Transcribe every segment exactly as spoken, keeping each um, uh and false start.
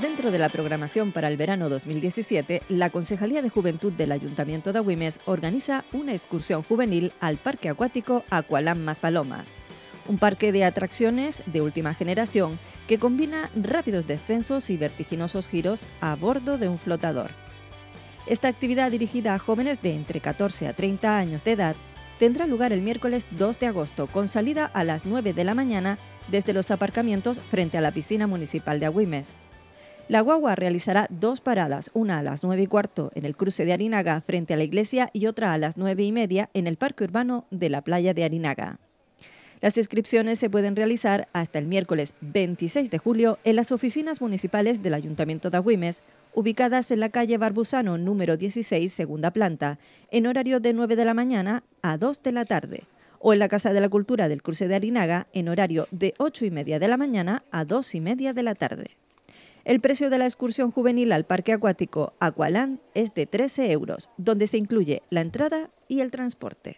Dentro de la programación para el verano dos mil diecisiete, la Concejalía de Juventud del Ayuntamiento de Agüimes organiza una excursión juvenil al Parque Acuático Aqualand Maspalomas, un parque de atracciones de última generación que combina rápidos descensos y vertiginosos giros a bordo de un flotador. Esta actividad, dirigida a jóvenes de entre catorce a treinta años de edad, tendrá lugar el miércoles dos de agosto, con salida a las nueve de la mañana desde los aparcamientos frente a la piscina municipal de Agüimes. La guagua realizará dos paradas, una a las nueve y cuarto en el cruce de Arinaga frente a la iglesia y otra a las nueve y media en el parque urbano de la playa de Arinaga. Las inscripciones se pueden realizar hasta el miércoles veintiséis de julio en las oficinas municipales del Ayuntamiento de Agüimes, ubicadas en la calle Barbusano número dieciséis, segunda planta, en horario de nueve de la mañana a dos de la tarde, o en la Casa de la Cultura del cruce de Arinaga en horario de ocho y media de la mañana a dos y media de la tarde. El precio de la excursión juvenil al Parque Acuático Aqualand es de trece euros, donde se incluye la entrada y el transporte.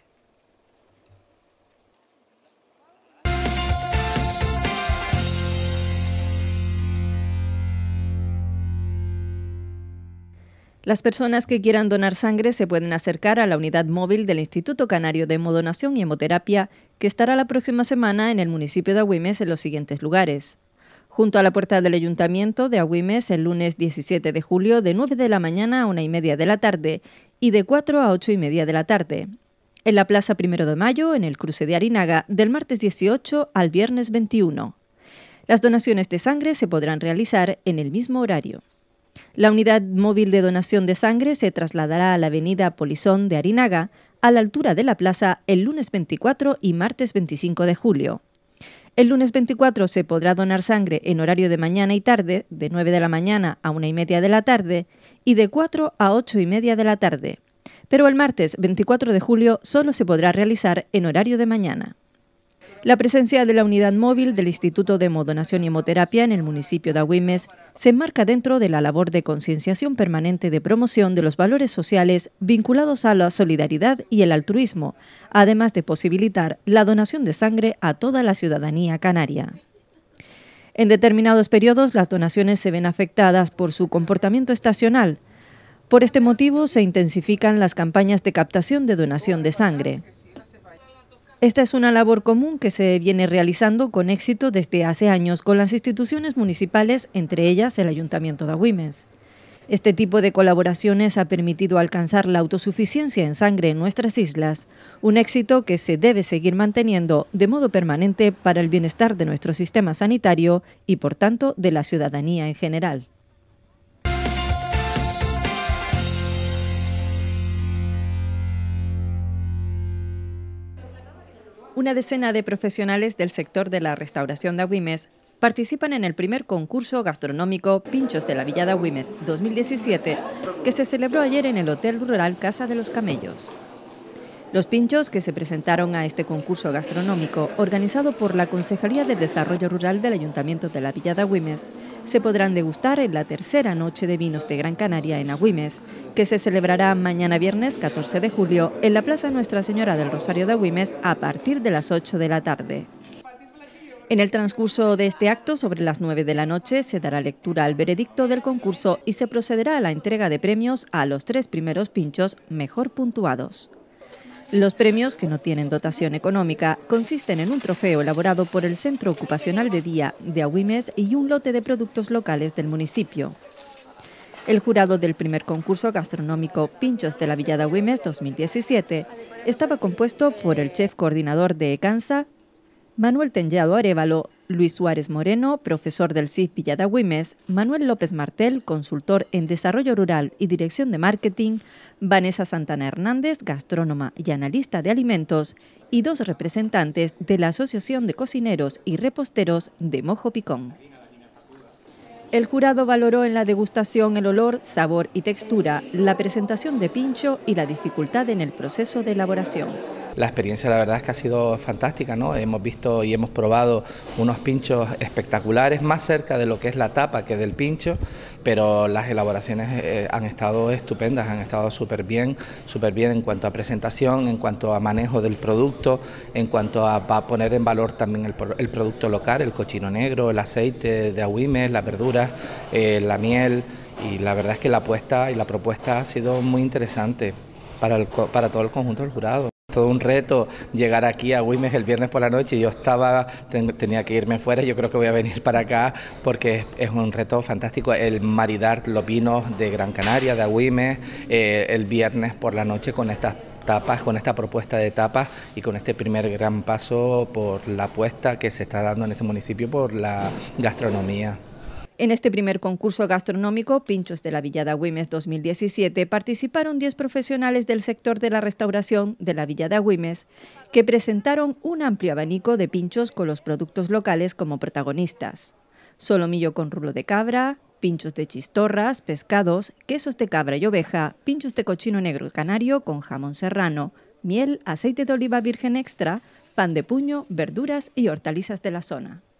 Las personas que quieran donar sangre se pueden acercar a la unidad móvil del Instituto Canario de Hemodonación y Hemoterapia, que estará la próxima semana en el municipio de Agüimes en los siguientes lugares: junto a la puerta del Ayuntamiento de Agüimes el lunes diecisiete de julio de nueve de la mañana a una y media de la tarde y de cuatro a ocho y media de la tarde. En la Plaza Primero de Mayo, en el cruce de Arinaga, del martes dieciocho al viernes veintiuno. Las donaciones de sangre se podrán realizar en el mismo horario. La unidad móvil de donación de sangre se trasladará a la avenida Polizón de Arinaga, a la altura de la plaza, el lunes veinticuatro y martes veinticinco de julio. El lunes veinticuatro se podrá donar sangre en horario de mañana y tarde, de nueve de la mañana a una y media de la tarde y de cuatro a ocho y media de la tarde. Pero el martes veinticuatro de julio solo se podrá realizar en horario de mañana. La presencia de la unidad móvil del Instituto de Hemodonación y Hemoterapia en el municipio de Agüimes se enmarca dentro de la labor de concienciación permanente de promoción de los valores sociales vinculados a la solidaridad y el altruismo, además de posibilitar la donación de sangre a toda la ciudadanía canaria. En determinados periodos, las donaciones se ven afectadas por su comportamiento estacional. Por este motivo, se intensifican las campañas de captación de donación de sangre. Esta es una labor común que se viene realizando con éxito desde hace años con las instituciones municipales, entre ellas el Ayuntamiento de Agüimes. Este tipo de colaboraciones ha permitido alcanzar la autosuficiencia en sangre en nuestras islas, un éxito que se debe seguir manteniendo de modo permanente para el bienestar de nuestro sistema sanitario y, por tanto, de la ciudadanía en general. Una decena de profesionales del sector de la restauración de Agüimes participan en el primer concurso gastronómico Pinchos de la Villa de Agüimes dos mil diecisiete, que se celebró ayer en el Hotel Rural Casa de los Camellos. Los pinchos que se presentaron a este concurso gastronómico, organizado por la Concejalía de Desarrollo Rural del Ayuntamiento de la Villa de Agüimes, se podrán degustar en la tercera noche de vinos de Gran Canaria en Agüimes, que se celebrará mañana viernes catorce de julio en la Plaza Nuestra Señora del Rosario de Agüimes a partir de las ocho de la tarde. En el transcurso de este acto, sobre las nueve de la noche, se dará lectura al veredicto del concurso y se procederá a la entrega de premios a los tres primeros pinchos mejor puntuados. Los premios, que no tienen dotación económica, consisten en un trofeo elaborado por el Centro Ocupacional de Día de Agüimes y un lote de productos locales del municipio. El jurado del primer concurso gastronómico Pinchos de la Villa de Agüimes dos mil diecisiete estaba compuesto por el chef coordinador de ECANSA, Manuel Tellado Arévalo, Luis Suárez Moreno, profesor del C I F Villa de Agüimes, Manuel López Martel, consultor en Desarrollo Rural y Dirección de Marketing, Vanessa Santana Hernández, gastrónoma y analista de alimentos, y dos representantes de la Asociación de Cocineros y Reposteros de Mojo Picón. El jurado valoró en la degustación el olor, sabor y textura, la presentación de pincho y la dificultad en el proceso de elaboración. La experiencia la verdad es que ha sido fantástica, ¿no? Hemos visto y hemos probado unos pinchos espectaculares, más cerca de lo que es la tapa que del pincho, pero las elaboraciones eh, han estado estupendas, han estado súper bien, súper bien en cuanto a presentación, en cuanto a manejo del producto, en cuanto a, a poner en valor también el, el producto local, el cochino negro, el aceite de agüimes, las verduras, eh, la miel, y la verdad es que la apuesta y la propuesta ha sido muy interesante para, el, para todo el conjunto del jurado. Todo un reto llegar aquí a Agüimes el viernes por la noche. Yo estaba, ten, tenía que irme fuera, yo creo que voy a venir para acá porque es, es un reto fantástico el maridar los vinos de Gran Canaria, de Agüimes, eh, el viernes por la noche con estas tapas, con esta propuesta de tapas y con este primer gran paso por la apuesta que se está dando en este municipio por la gastronomía. En este primer concurso gastronómico, Pinchos de la Villa de Agüimes dos mil diecisiete, participaron diez profesionales del sector de la restauración de la Villa de Agüimes, que presentaron un amplio abanico de pinchos con los productos locales como protagonistas. Solomillo con rulo de cabra, pinchos de chistorras, pescados, quesos de cabra y oveja, pinchos de cochino negro canario con jamón serrano, miel, aceite de oliva virgen extra, pan de puño, verduras y hortalizas de la zona.